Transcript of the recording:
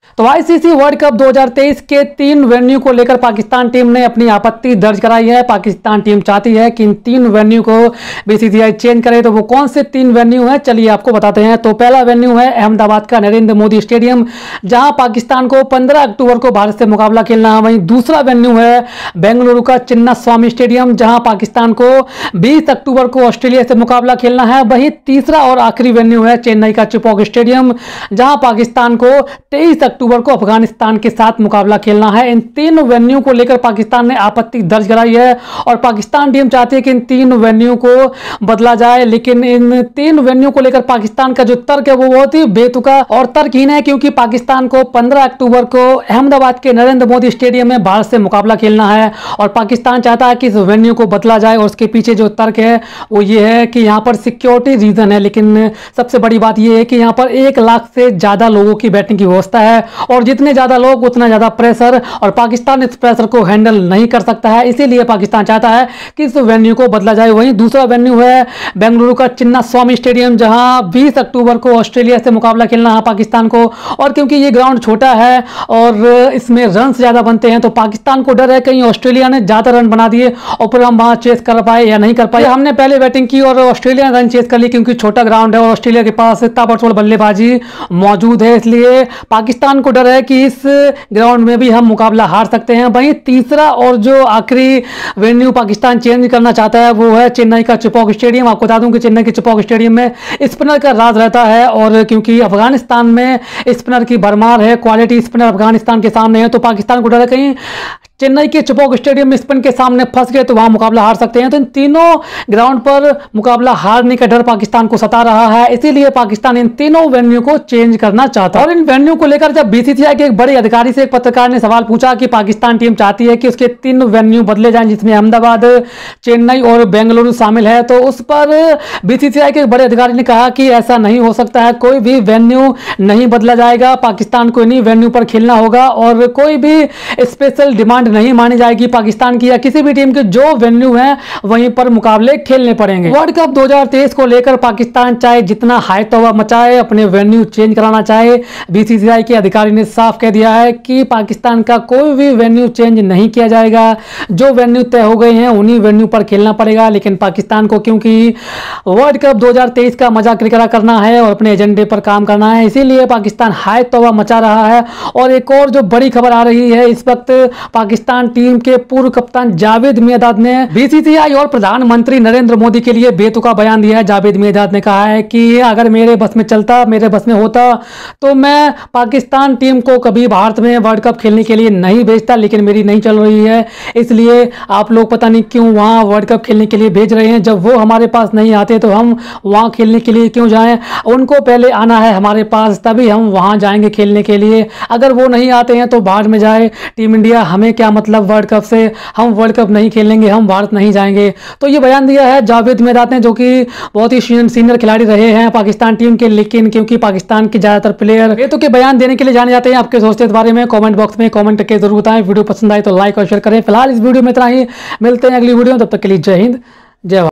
तो ICC world cup 2023 के 3 venue को लेकर पाकिस्तान टीम ने अपनी आपत्ति दर्ज कराई है। पाकिस्तान टीम चाहती है कि इन 3 वेन्यू को बीसीसीआई चेंज करे। तो वो कौन से 3 वेन्यू हैं, चलिए आपको बताते हैं। तो पहला वेन्यू है अहमदाबाद का नरेंद्र मोदी स्टेडियम, जहां पाकिस्तान को 15 अक्टूबर को भारत से मुकाबला खेलना है। वहीं दूसरा वेन्यू है बेंगलुरु का चिन्नास्वामी स्टेडियम, जहां पाकिस्तान को 20 अक्टूबर को ऑस्ट्रेलिया से मुकाबला खेलना है। वहीं तीसरा और आखिरी वेन्यू है चेन्नई का चिपॉक स्टेडियम, जहां पाकिस्तान को 23 अक्टूबर को अफगानिस्तान के साथ मुकाबला खेलना है। इन 3 वेन्यू को लेकर पाकिस्तान ने आपत्ति दर्ज कराई है और पाकिस्तान टीम चाहती है कि इन 3 वेन्यू को बदला जाए। लेकिन इन 3 वेन्यू को लेकर पाकिस्तान का जो तर्क है वो बहुत ही बेतुका और तर्कहीन है, क्योंकि पाकिस्तान को 15 अक्टूबर को अहमदाबाद के नरेंद्र मोदी स्टेडियम में भारत से मुकाबला खेलना है और पाकिस्तान चाहता है कि इस वेन्यू को बदला जाए। और उसके पीछे जो तर्क है वो ये है कि यहाँ पर सिक्योरिटी रीजन है। लेकिन सबसे बड़ी बात यह है कि यहाँ पर 1 लाख से ज्यादा लोगों की बैठने की व्यवस्था है और जितने ज्यादा लोग उतना ज्यादा प्रेशर, और पाकिस्तान इस प्रेशर को हैंडल नहीं कर सकता है। इसीलिए पाकिस्तान चाहता है कि इस वेन्यू को बदला जाए। वहीं दूसरा वेन्यू है बेंगलुरु का चिन्नास्वामी स्टेडियम, जहां 20 अक्टूबर को ऑस्ट्रेलिया से मुकाबला खेलना है पाकिस्तान को। और क्योंकि ये ग्राउंड छोटा है और इसमें रन ज्यादा बनते हैं, तो पाकिस्तान को डर है कहीं ऑस्ट्रेलिया ने ज्यादा रन बना दिए और फिर हम वहां चेस कर पाए या नहीं कर पाए। हमने पहले बैटिंग की और ऑस्ट्रेलिया ने रन चेस कर ली, क्योंकि छोटा ग्राउंड है और ऑस्ट्रेलिया के पास ताबड़तोड़ बल्लेबाजी मौजूद है। इसलिए पाकिस्तान को डर है कि इस ग्राउंड में भी हम मुकाबला हार सकते हैं। वहीं तीसरा और जो आखिरी वेन्यू पाकिस्तान चेंज करना चाहता है वो है चेन्नई का चिपॉक स्टेडियम। आपको बता दूं कि चेन्नई के चिपॉक स्टेडियम में स्पिनर का राज रहता है और क्योंकि अफगानिस्तान में स्पिनर की भरमार है, क्वालिटी स्पिनर अफगानिस्तान के सामने है, तो पाकिस्तान को डर है कहीं चेन्नई के चिपॉक स्टेडियम में स्पिन के सामने फंस गए तो वहां मुकाबला हार सकते हैं। तो इन तीनों ग्राउंड पर मुकाबला हारने का डर पाकिस्तान को सता रहा है। इसीलिए पाकिस्तान इन तीनों वेन्यू को चेंज करना चाहता है। और इन वेन्यू को लेकर जब बीसीसीआई के एक बड़े अधिकारी से एक पत्रकार ने सवाल पूछा कि पाकिस्तान टीम चाहती है कि उसके 3 वेन्यू बदले जाएं, जिसमें अहमदाबाद, चेन्नई और बेंगलुरु शामिल है, तो उस पर बीसीसीआई के एक बड़े अधिकारी ने कहा कि ऐसा नहीं हो सकता है, कोई भी वेन्यू नहीं बदला जाएगा। पाकिस्तान को इन्हीं वेन्यू पर खेलना होगा और कोई भी स्पेशल डिमांड नहीं मानी जाएगी पाकिस्तान की या किसी भी टीम के। जो वेन्यू हैं वहीं पर मुकाबले खेलने पड़ेंगे। वर्ल्ड कप 2023 को लेकर पाकिस्तान चाहे जितना हाई तौबा मचाए, अपने वेन्यू चेंज कराना चाहे, बीसीसीआई के अधिकारी ने साफ कह दिया है कि पाकिस्तान का कोई भी वेन्यू चेंज नहीं किया जाएगा। जो वेन्यू तय हो गए हैं उन्हीं वेन्यू पर खेलना पड़ेगा। लेकिन पाकिस्तान को क्योंकि वर्ल्ड कप 2023 का मजा किरकिरा करना है और अपने एजेंडे पर काम करना है, इसीलिए पाकिस्तान हाई तौबा मचा रहा है। और एक और जो बड़ी खबर आ रही है, इस वक्त पाकिस्तान टीम के पूर्व कप्तान जावेद मियांदाद ने बीसीसीआई और प्रधानमंत्री नरेंद्र मोदी के लिए बेतुका बयान दिया है। जावेद मियांदाद ने कहा है कि अगर मेरे बस में चलता, मेरे बस में होता, तो मैं पाकिस्तान टीम को कभी भारत में वर्ल्ड कप खेलने के लिए नहीं भेजता। लेकिन मेरी नहीं चल रही है, इसलिए आप लोग पता नहीं क्यों वहां वर्ल्ड कप खेलने के लिए भेज रहे हैं। जब वो हमारे पास नहीं आते तो हम वहां खेलने के लिए क्यों जाएं? उनको पहले आना है हमारे पास, तभी हम वहां जाएंगे खेलने के लिए। अगर वो नहीं आते हैं तो बाहर में जाए टीम इंडिया, हमें क्या मतलब वर्ल्ड कप से? हम वर्ल्ड कप नहीं खेलेंगे, हम भारत नहीं जाएंगे। तो ये बयान दिया है जावेद मियांदाद ने, जो कि बहुत ही सीनियर खिलाड़ी रहे हैं पाकिस्तान टीम के। लेकिन क्योंकि पाकिस्तान के ज्यादातर प्लेयर बेतुके के बयान देने के लिए जाने जाते हैं, आपके सोचते इस बारे में कमेंट बॉक्स में कमेंट करके जरूर बताएं। वीडियो पसंद आए तो लाइक और शेयर करें। फिलहाल इस वीडियो में इतना ही, मिलते हैं अगली वीडियो में, तब तक के लिए जय हिंद, जय भारत।